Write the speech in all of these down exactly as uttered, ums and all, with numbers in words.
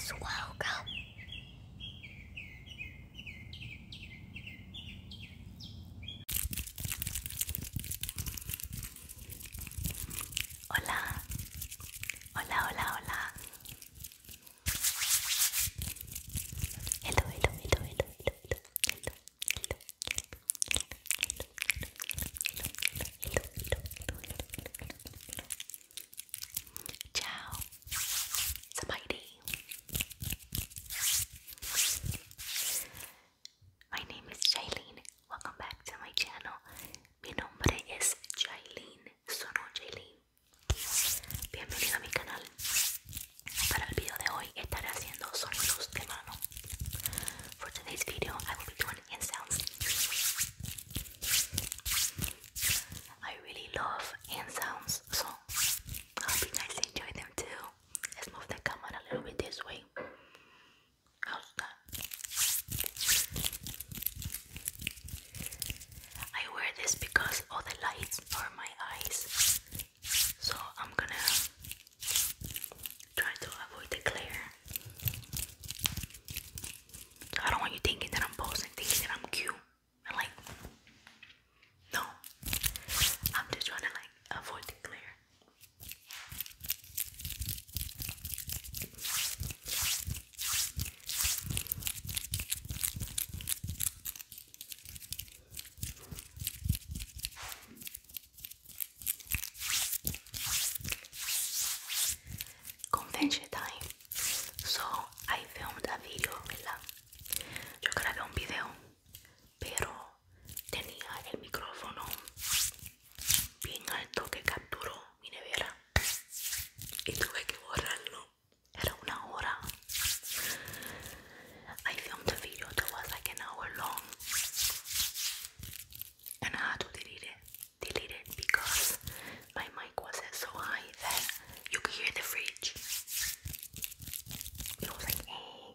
Welcome. Hola. Hola, hola, hola. Hello, hello, hello, hello, hello, hello, hello, hello, hello. Ciao. SABAIDEE. My name is Jailyn. Welcome back to my channel. Mi nombre es Jailyn. Sono Jailyn. Bienvenido a mi canal. Para el video de hoy estaré haciendo sonidos de mano. For today's video, I will be doing hand sounds. I really love hand sounds, so I hope you guys enjoy them too. Let's move the camera a little bit this way. How's that? I wear this because all the lights are my eyes, so I'm gonna try to avoid the glare. So I don't want you thinking that I'm posing, thinking that I'm cute, and like, no, I'm just trying to like avoid the glare. Convention time. So I filmed a video, ¿verdad? Yo grabé un video, pero tenía el micrófono bien alto que capturó mi nevera y tuve que borrarlo. Era una hora. I filmed a video that was like an hour long, and I had to delete it, delete it because my mic was set so high that you could hear the fridge. It was like, eh.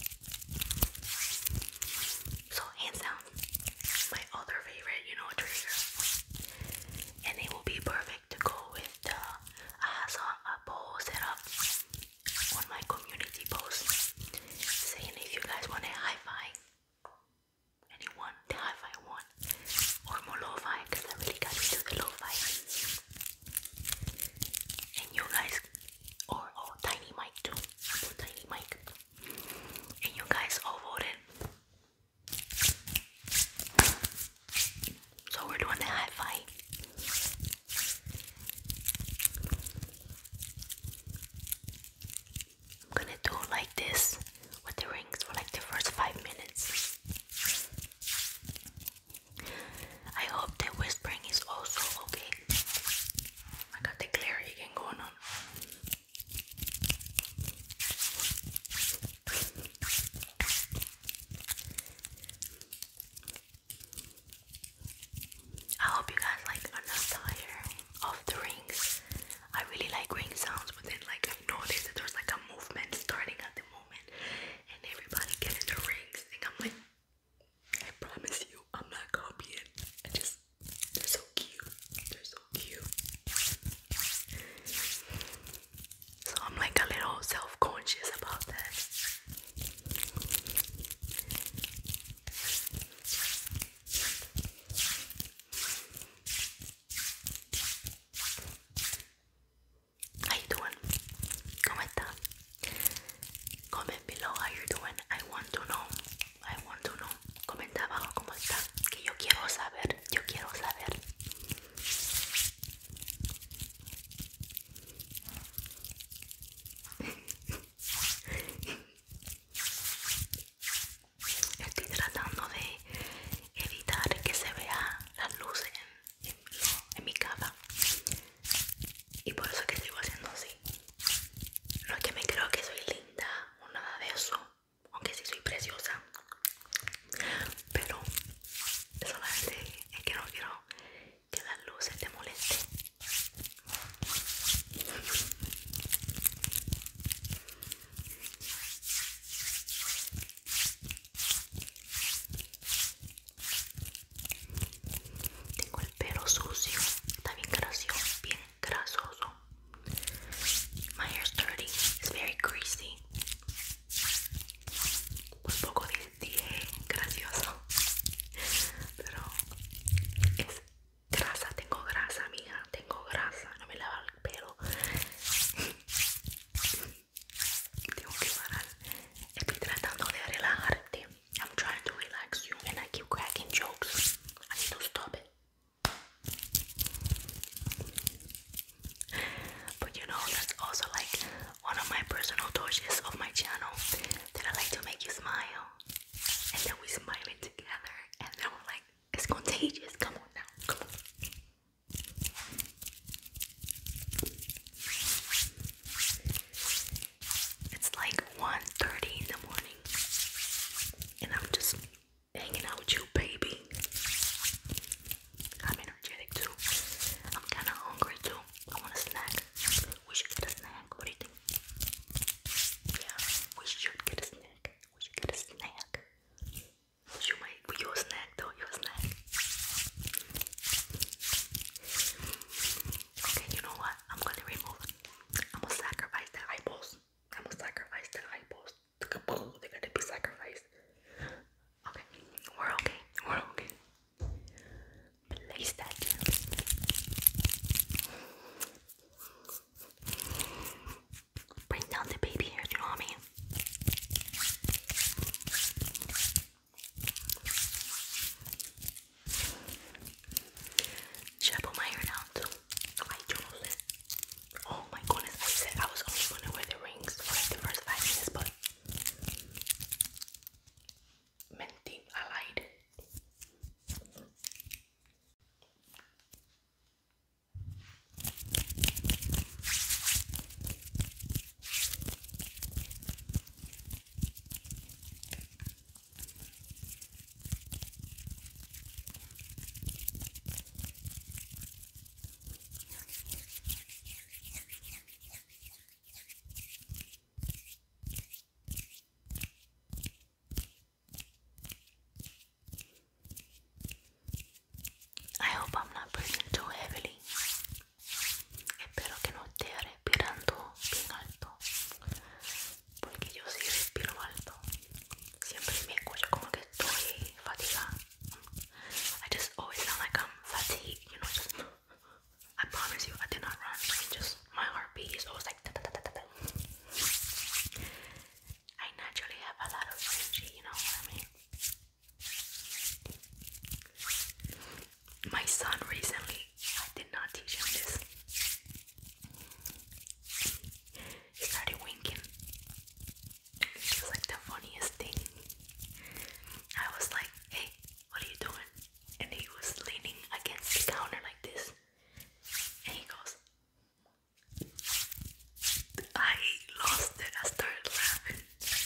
So hand sound, my other favorite, you know, trigger, and it will be perfect to go with the. I saw a poll set up on my community post saying if you guys want a hi-fi, anyone, the hi-fi one, or more lo-fi, because I really got into the lo-fi. And you guys, or oh, tiny mic too, I put tiny mic, and you guys all voted. So we're doing the hi-fi. I'm gonna do like this with the rings for like the first five minutes. I hope the whispering is also okay. I got the glare again going on. I hope you guys like are not tired of the rings. I really like ring sounds, but then like I noticed that there's like a movement starting at the moment, and everybody getting the rings, and I'm like, I promise you, I'm not copying. I just, they're so cute. They're so cute. So I'm like a little self-conscious about that. How you doing? ¿Cómo está? Comment below how you're doing. I want to know. I want to know. Comenta abajo cómo está. Que yo quiero saber. Yo quiero saber. Estoy tratando de evitar que se vea las luces en, en, en mi cama. Y por eso es que sigo haciendo así. No es que me creo que soy linda o nada de eso, aunque sí soy preciosa, pero solamente of my personal touches of my channel that I like to make you smile. And then we smiling together. And then we're like, it's contagious. Come on now. Come on. It's like one thirty in the morning. And I'm just hanging out with you, baby. I'm energetic too. I'm kind of hungry too. I want a snack. We should get a snack. What do you think? Yeah, we should get a snack. We should get a snack. You might, you a snack though. You a snack. Okay, you know what? I'm gonna remove. I'm gonna sacrifice the eyeballs. I'm gonna sacrifice the eyeballs. They gotta be sacrificed. Okay, we're okay. We're okay. Place that down. Bring down the baby hairs, you know what I mean? Should I put my hair down too? I chose it. Oh my goodness, I said I was only gonna wear the rings for like the first five minutes, but mentí, I lied. I hope I'm not breathing too heavily. Espero que no esté respirando bien alto. Porque yo sí respiro alto. Siempre me escucho como que estoy fatigada. I just always sound like I'm fatigued, you know, just I promise you I did not run. It's just my heartbeat is always like da, da, da, da, da. I naturally have a lot of energy, you know what I mean? My son recently, I did not teach him this. He started winking. It was like the funniest thing. I was like, hey, what are you doing? And he was leaning against the counter like this. And he goes, I lost it. I started laughing.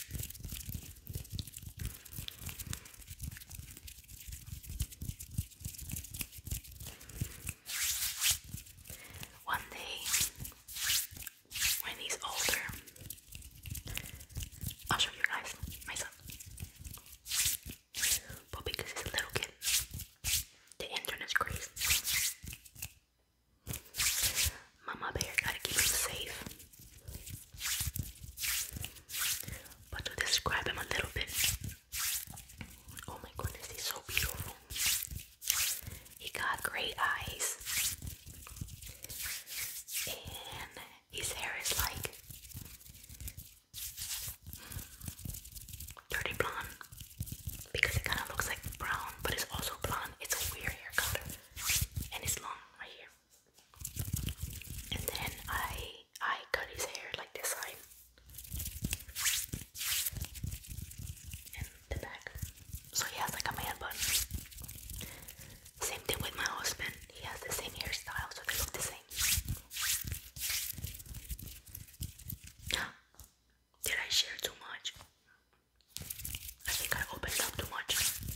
One day, when he's older, I'll show you guys my son. But because he's a little kid, the internet's crazy. Mama bear gotta keep him safe. But to describe him a little bit, oh my goodness, he's so beautiful. He got great eyes. And his hair is like dirty blonde because it kind of looks like brown, but it's also blonde. It's a weird hair color, and it's long right here. And then I I cut his hair like this side and the back, so he has like a man bun. Same thing with my husband. He has the same hairstyle, so they look the same. Did I share too much? I think I opened up too much.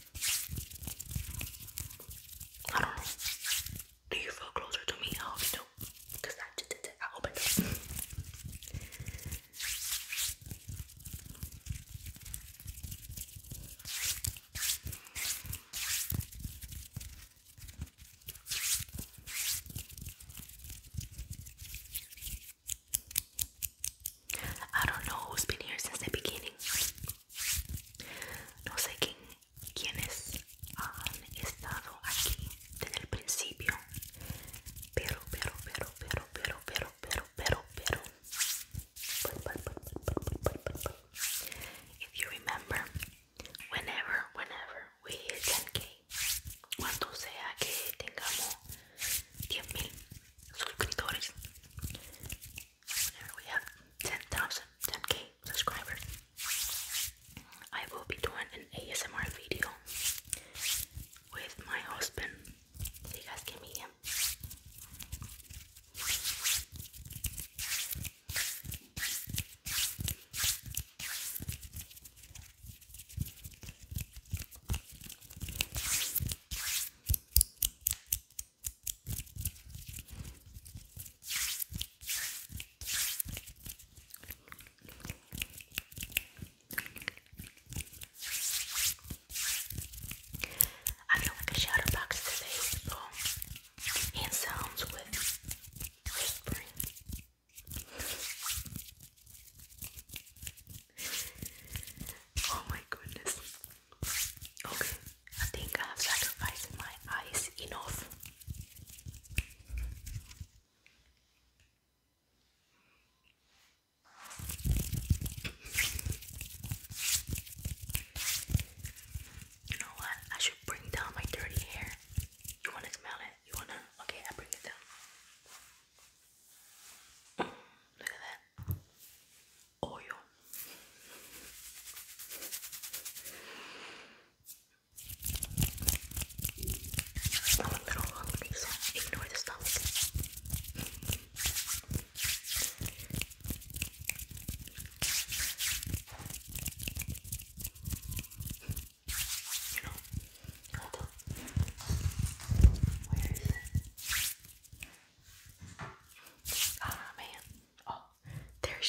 I don't know. Do you feel closer to me? I hope you do. Because I, I opened up. I don't know who's been here since the beginning.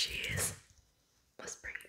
she is whispering